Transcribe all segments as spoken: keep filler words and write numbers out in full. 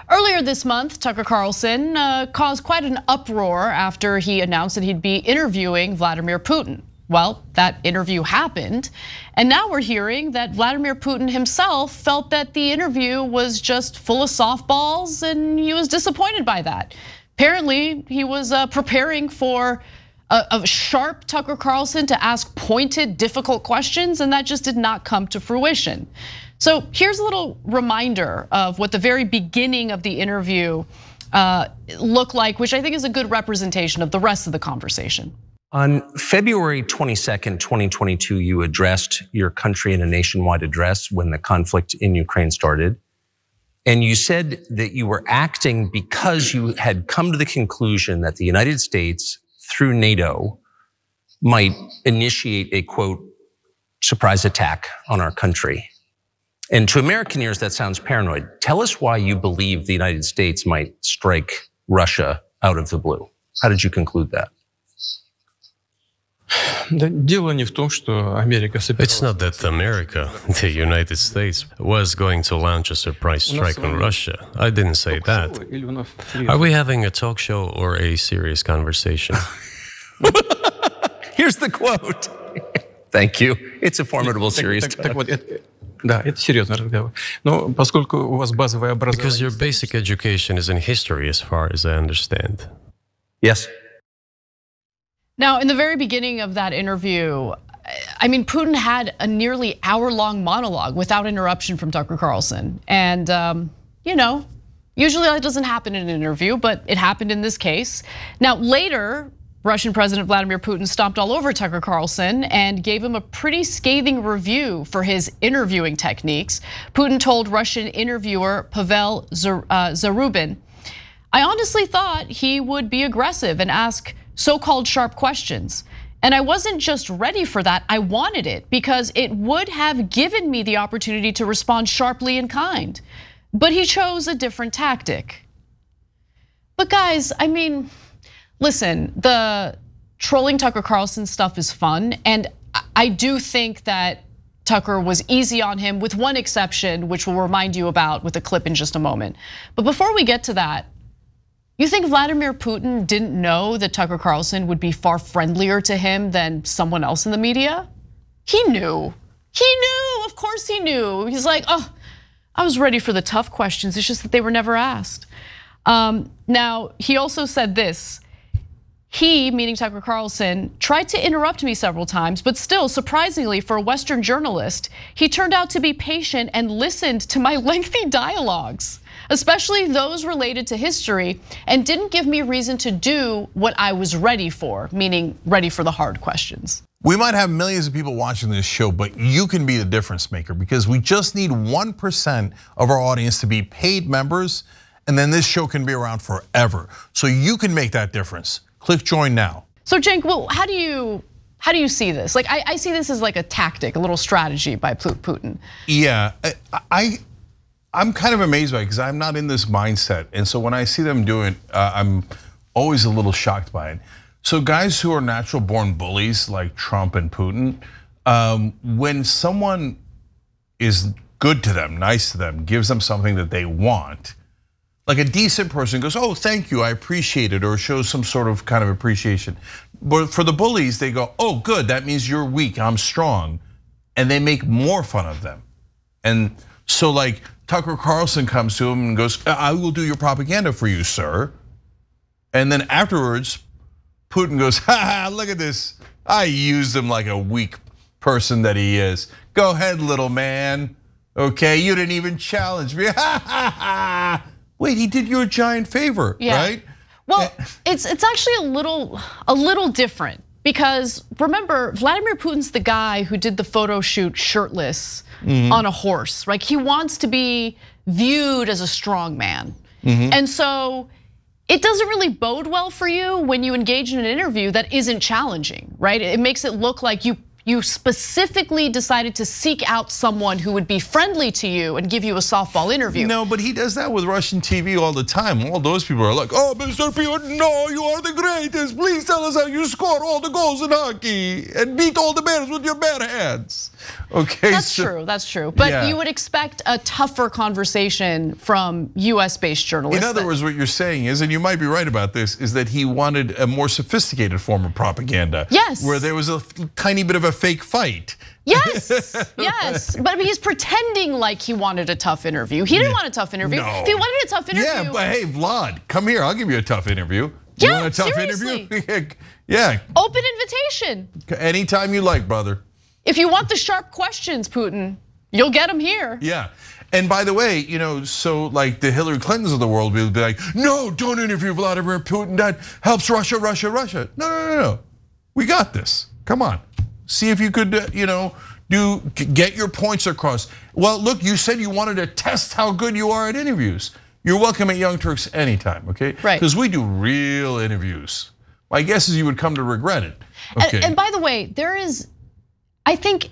Earlier this month, Tucker Carlson uh, caused quite an uproar after he announced that he'd be interviewing Vladimir Putin. Well, that interview happened, and now we're hearing that Vladimir Putin himself felt that the interview was just full of softballs and he was disappointed by that. Apparently, he was preparing for a, a sharp Tucker Carlson to ask pointed, difficult questions, and that just did not come to fruition. So here's a little reminder of what the very beginning of the interview uh, looked like, which I think is a good representation of the rest of the conversation. On February twenty-second, twenty twenty-two, you addressed your country in a nationwide address when the conflict in Ukraine started. And you said that you were acting because you had come to the conclusion that the United States, through NATO, might initiate a, quote, surprise attack on our country. And to American ears, that sounds paranoid. Tell us why you believe the United States might strike Russia out of the blue. How did you conclude that? It's not that America, the United States, was going to launch a surprise strike on Russia. I didn't say that. Are we having a talk show or a serious conversation? Here's the quote. Thank you. It's a formidable, serious talk. Because your basic education is in history, as far as I understand. Yes. Now, in the very beginning of that interview, I mean, Putin had a nearly hour-long monologue without interruption from Tucker Carlson. And, um, you know, usually that doesn't happen in an interview, but it happened in this case. Now, later, Russian President Vladimir Putin stomped all over Tucker Carlson and gave him a pretty scathing review for his interviewing techniques. Putin told Russian interviewer Pavel Zarubin, "I honestly thought he would be aggressive and ask so-called sharp questions. And I wasn't just ready for that, I wanted it because it would have given me the opportunity to respond sharply and kind. But he chose a different tactic." But guys, I mean, listen, the trolling Tucker Carlson stuff is fun. And I do think that Tucker was easy on him with one exception, which we'll remind you about with a clip in just a moment. But before we get to that, you think Vladimir Putin didn't know that Tucker Carlson would be far friendlier to him than someone else in the media? He knew, he knew, of course he knew. He's like, oh, I was ready for the tough questions, it's just that they were never asked. Um, now, he also said this, he, meaning Tucker Carlson, tried to interrupt me several times, but still, surprisingly for a Western journalist, he turned out to be patient and listened to my lengthy dialogues, especially those related to history, and didn't give me reason to do what I was ready for, meaning ready for the hard questions. We might have millions of people watching this show, but you can be the difference maker because we just need one percent of our audience to be paid members, and then this show can be around forever. So you can make that difference. Click join now. So Cenk, well, how do you how do you see this? Like I, I see this as like a tactic, a little strategy by Putin. Yeah, I. I I'm kind of amazed by it because I'm not in this mindset. And so when I see them do it, uh, I'm always a little shocked by it. So guys who are natural born bullies like Trump and Putin, um, when someone is good to them, nice to them, gives them something that they want, like a decent person goes, oh, thank you, I appreciate it, or shows some sort of kind of appreciation. But for the bullies, they go, oh, good, that means you're weak, I'm strong. And they make more fun of them. And so like, Tucker Carlson comes to him and goes, I will do your propaganda for you, sir. And then afterwards, Putin goes, ha ha, look at this. I used him like a weak person that he is. Go ahead, little man. Okay, you didn't even challenge me. Ha ha ha. Wait, he did you a giant favor, yeah. right? Well, it's it's actually a little a little different because remember, Vladimir Putin's the guy who did the photo shoot shirtless mm-hmm. on a horse, right? He wants to be viewed as a strong man. Mm-hmm. And so it doesn't really bode well for you when you engage in an interview that isn't challenging, right? It makes it look like you you specifically decided to seek out someone who would be friendly to you and give you a softball interview. No, but he does that with Russian T V all the time. All those people are like, oh, Mister Putin, no, you are the greatest. Please tell us how you score all the goals in hockey and beat all the bears with your bare hands. Okay, that's so, true. That's true. But yeah. you would expect a tougher conversation from U S based journalists. In other that, words, what you're saying is, and you might be right about this, is that he wanted a more sophisticated form of propaganda. Yes. Where there was a tiny bit of a fake fight. Yes, yes, but he's pretending like he wanted a tough interview. He didn't want a tough interview. No. If he wanted a tough interview. Yeah, but hey, Vlad, come here. I'll give you a tough interview. Yeah, you want a tough seriously. interview? Yeah. Open invitation. Anytime you like, brother. If you want the sharp questions, Putin, you'll get them here. Yeah. And by the way, you know, so like the Hillary Clintons of the world will be like, no, don't interview Vladimir Putin. That helps Russia, Russia, Russia. No, no, no, no. We got this. Come on. See if you could, you know, do get your points across. Well, look, you said you wanted to test how good you are at interviews. You're welcome at Young Turks anytime, okay? Right. Because we do real interviews. My guess is you would come to regret it. Okay. And, and by the way, there is, I think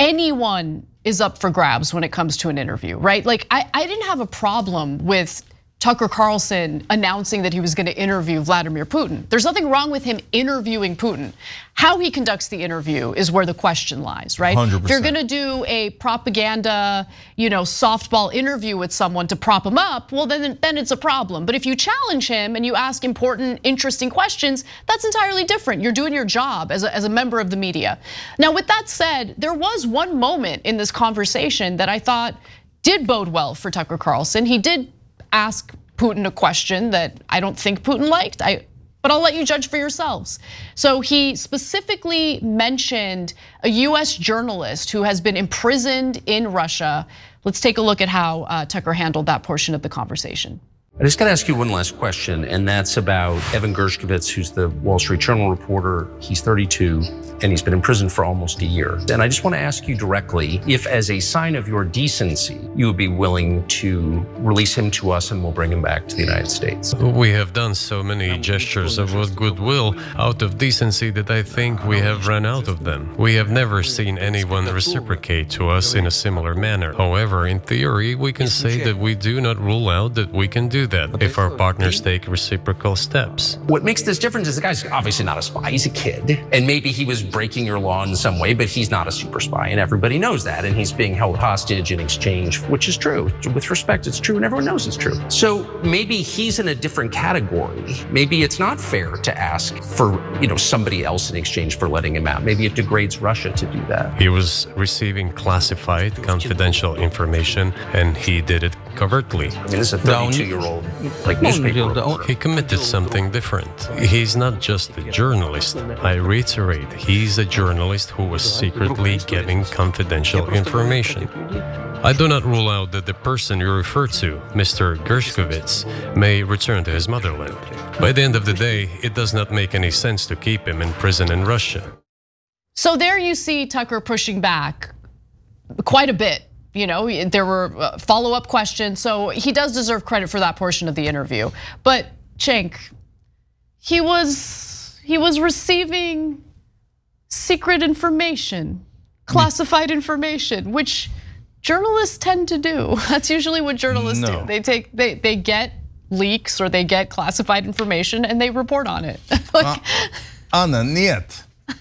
anyone is up for grabs when it comes to an interview, right? Like I, I didn't have a problem with Tucker Carlson announcing that he was going to interview Vladimir Putin. There's nothing wrong with him interviewing Putin. How he conducts the interview is where the question lies, right? one hundred percent. If you're going to do a propaganda, you know, softball interview with someone to prop him up, well then, then it's a problem. But if you challenge him and you ask important, interesting questions, that's entirely different. You're doing your job as a, as a member of the media. Now, with that said, there was one moment in this conversation that I thought did bode well for Tucker Carlson. He did ask Putin a question that I don't think Putin liked, I, but I'll let you judge for yourselves. So he specifically mentioned a U S journalist who has been imprisoned in Russia. Let's take a look at how Tucker handled that portion of the conversation. I just got to ask you one last question, and that's about Evan Gershkovich, who's the Wall Street Journal reporter. He's thirty-two, and he's been in prison for almost a year. And I just want to ask you directly if, as a sign of your decency, you would be willing to release him to us and we'll bring him back to the United States. We have done so many gestures of goodwill out of decency that I think we have run out of them. We have never seen anyone reciprocate to us in a similar manner. However, in theory, we can say that we do not rule out that we can do that if our partners take reciprocal steps. What makes this different is the guy's obviously not a spy, he's a kid. And maybe he was breaking your law in some way, but he's not a super spy, and everybody knows that. And he's being held hostage in exchange, which is true. With respect, it's true, and everyone knows it's true. So maybe he's in a different category. Maybe it's not fair to ask for, you know, somebody else in exchange for letting him out. Maybe it degrades Russia to do that. He was receiving classified, confidential information, and he did it covertly. I mean, this is a thirty-two-year-old like newspaper reporter. He committed something different. He's not just a journalist. I reiterate, he's a journalist who was secretly getting confidential information. I do not rule out that the person you refer to, Mister Gershkovich, may return to his motherland. By the end of the day, it does not make any sense to keep him in prison in Russia. So there you see Tucker pushing back quite a bit. You know, there were follow-up questions, so he does deserve credit for that portion of the interview. But Cenk, he was he was receiving secret information, classified information, which journalists tend to do. That's usually what journalists no. do. They take they they get leaks or they get classified information and they report on it. Like, uh, Anna, niet.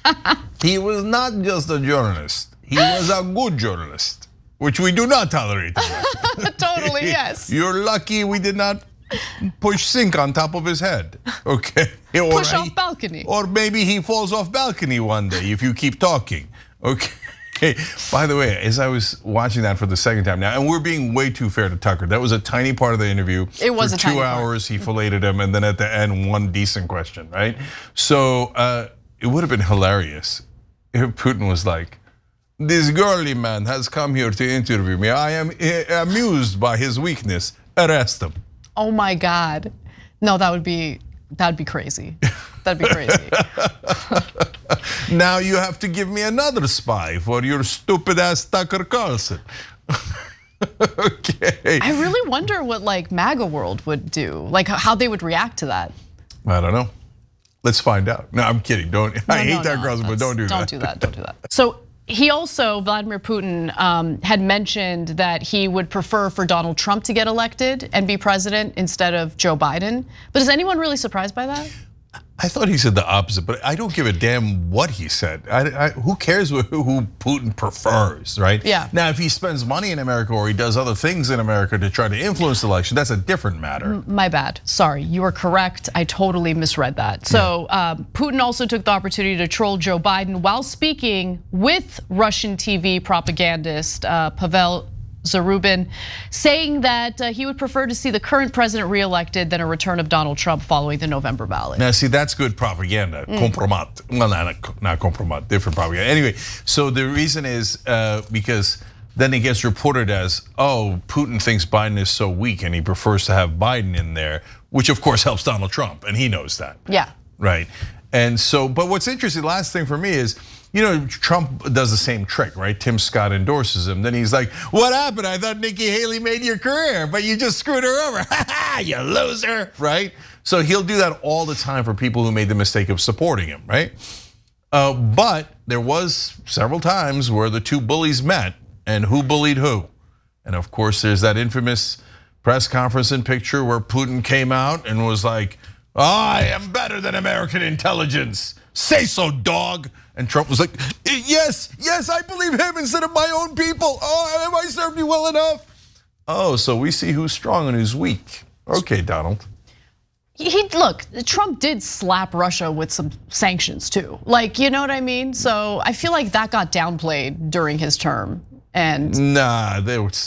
He was not just a journalist. He was a good journalist, which we do not tolerate. Totally, yes. You're lucky we did not push Cenk on top of his head, okay? Or Push he, off balcony. Or maybe he falls off balcony one day if you keep talking, okay? Hey, by the way, as I was watching that for the second time now, and we're being way too fair to Tucker. That was a tiny part of the interview. It was for a two tiny hours. part. He filleted him, and then at the end, one decent question, right? So uh, it would have been hilarious if Putin was like, "This girly man has come here to interview me. I am amused by his weakness. Arrest him." Oh my God, no, that would be that'd be crazy. That'd be crazy. Now you have to give me another spy for your stupid ass Tucker Carlson. Okay. I really wonder what like MAGA world would do, like how they would react to that. I don't know. Let's find out. No, I'm kidding. Don't. No, I hate no, Tucker no, Carlson, but don't do don't that. Don't do that. Don't do that. So he also, Vladimir Putin, um, had mentioned that he would prefer for Donald Trump to get elected and be president instead of Joe Biden. But is anyone really surprised by that? I thought he said the opposite, but I don't give a damn what he said. I, I, who cares who, who Putin prefers, right? Yeah. Now, if he spends money in America or he does other things in America to try to influence the election, that's a different matter. My bad. Sorry, you were correct. I totally misread that. So um, Putin also took the opportunity to troll Joe Biden while speaking with Russian T V propagandist uh, Pavel Zarubin, saying that he would prefer to see the current president reelected than a return of Donald Trump following the November ballot. Now, see, that's good propaganda. Mm. Compromat. Well, not, not compromat, different propaganda. Anyway, so the reason is uh, because then it gets reported as, oh, Putin thinks Biden is so weak and he prefers to have Biden in there, which of course helps Donald Trump, and he knows that. Yeah. Right. And so, but what's interesting, the last thing for me is, you know, Trump does the same trick, right? Tim Scott endorses him. Then he's like, what happened? I thought Nikki Haley made your career, but you just screwed her over. Ha ha, you loser, right? So he'll do that all the time for people who made the mistake of supporting him, right? Uh, but there was several times where the two bullies met, and who bullied who? And of course, there's that infamous press conference and picture where Putin came out and was like, I am better than American intelligence. Say so, dog. And Trump was like, yes, yes, I believe him instead of my own people. Oh, have I served you well enough? Oh, so we see who's strong and who's weak. Okay, Donald. He look, Trump did slap Russia with some sanctions too. Like, you know what I mean? So I feel like that got downplayed during his term. And nah, they were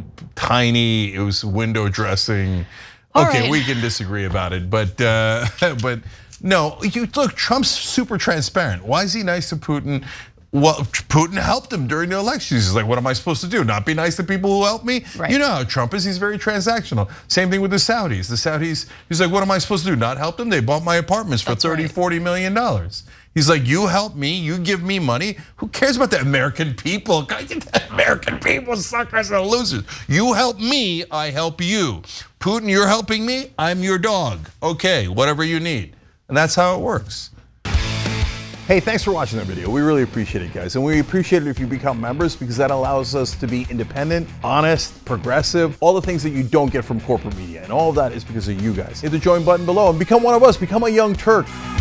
tiny. It was window dressing. Okay, right. We can disagree about it, but uh, but no, you look. Trump's super transparent. Why is he nice to Putin? Well, Putin helped him during the elections. He's like, what am I supposed to do? Not be nice to people who help me? Right. You know how Trump is, he's very transactional. Same thing with the Saudis. The Saudis, he's like, what am I supposed to do? Not help them? They bought my apartments for thirty, forty million dollars. He's like, you help me, you give me money. Who cares about the American people? American people, suckers and losers. You help me, I help you. Putin, you're helping me, I'm your dog. Okay, whatever you need. And that's how it works. Hey, thanks for watching that video. We really appreciate it, guys. And we appreciate it if you become members, because that allows us to be independent, honest, progressive, all the things that you don't get from corporate media. And all of that is because of you guys. Hit the join button below and become one of us, become a Young Turk.